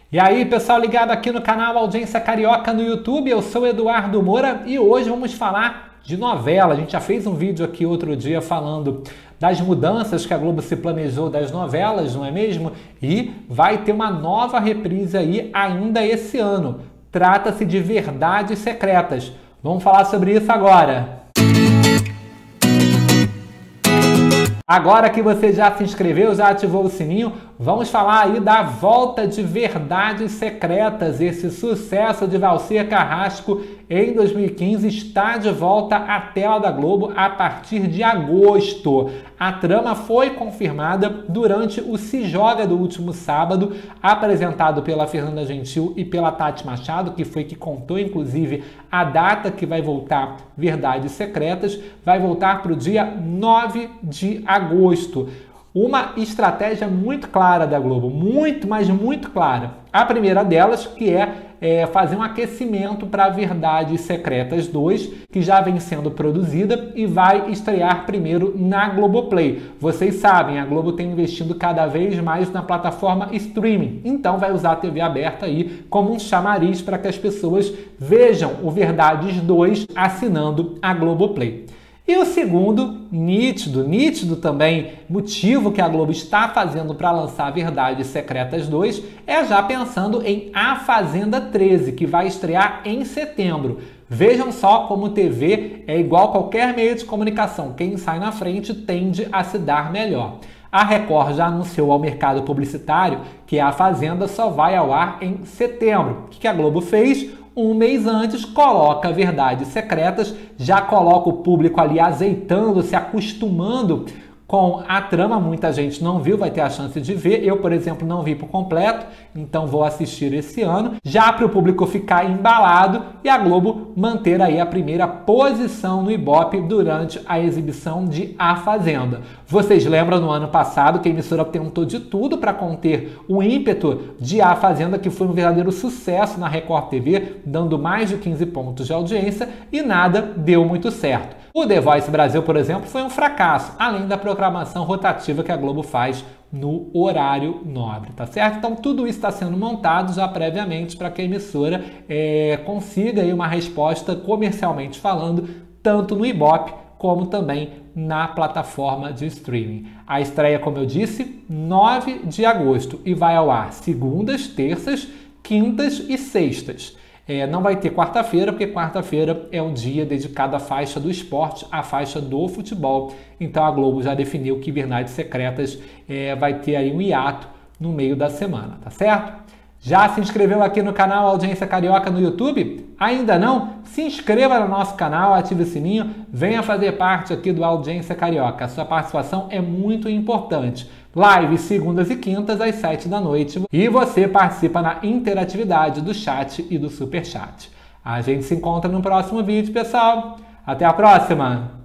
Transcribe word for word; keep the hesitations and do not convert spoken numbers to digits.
E aí, pessoal ligado aqui no canal Audiência Carioca no YouTube, eu sou Eduardo Moura e hoje vamos falar de novela. A gente já fez um vídeo aqui outro dia falando das mudanças que a Globo se planejou das novelas, não é mesmo? E vai ter uma nova reprise aí ainda esse ano. Trata-se de Verdades Secretas. Vamos falar sobre isso agora. Agora que você já se inscreveu, já ativou o sininho, vamos falar aí da volta de Verdades Secretas. Esse sucesso de Valcir Carrasco em dois mil e quinze está de volta à tela da Globo a partir de agosto. A trama foi confirmada durante o Se Joga do último sábado, apresentado pela Fernanda Gentil e pela Tati Machado, que foi que contou inclusive a data que vai voltar Verdades Secretas. Vai voltar para o dia nove de agosto. Uma estratégia muito clara da Globo, muito, mas muito clara. A primeira delas, que é, é fazer um aquecimento para Verdades Secretas dois, que já vem sendo produzida e vai estrear primeiro na Globoplay. Vocês sabem, a Globo tem investindo cada vez mais na plataforma streaming, então vai usar a T V aberta aí como um chamariz para que as pessoas vejam o Verdades dois assinando a Globoplay. E o segundo, nítido, nítido também, motivo que a Globo está fazendo para lançar Verdades Secretas dois é já pensando em A Fazenda treze, que vai estrear em setembro. Vejam só como T V é igual a qualquer meio de comunicação. Quem sai na frente tende a se dar melhor. A Record já anunciou ao mercado publicitário que A Fazenda só vai ao ar em setembro. O que a Globo fez? Um mês antes, coloca Verdades Secretas, já coloca o público ali azeitando, se acostumando com a trama. Muita gente não viu, vai ter a chance de ver. Eu, por exemplo, não vi por completo, então vou assistir esse ano. Já para o público ficar embalado e a Globo manter aí a primeira posição no Ibope durante a exibição de A Fazenda. Vocês lembram no ano passado que a emissora tentou de tudo para conter o ímpeto de A Fazenda, que foi um verdadeiro sucesso na Record T V, dando mais de quinze pontos de audiência e nada deu muito certo. O The Voice Brasil, por exemplo, foi um fracasso, além da programação rotativa que a Globo faz no horário nobre, tá certo? Então tudo isso está sendo montado já previamente para que a emissora é, consiga aí uma resposta comercialmente falando, tanto no Ibope como também na plataforma de streaming. A estreia, como eu disse, nove de agosto e vai ao ar segundas, terças, quintas e sextas. É, não vai ter quarta-feira, porque quarta-feira é um dia dedicado à faixa do esporte, à faixa do futebol. Então a Globo já definiu que Verdades Secretas é, vai ter aí um hiato no meio da semana, tá certo? Já se inscreveu aqui no canal Audiência Carioca no YouTube? Ainda não? Se inscreva no nosso canal, ative o sininho, venha fazer parte aqui do Audiência Carioca. A sua participação é muito importante. Live segundas e quintas às sete da noite e você participa na interatividade do chat e do superchat. A gente se encontra no próximo vídeo, pessoal. Até a próxima!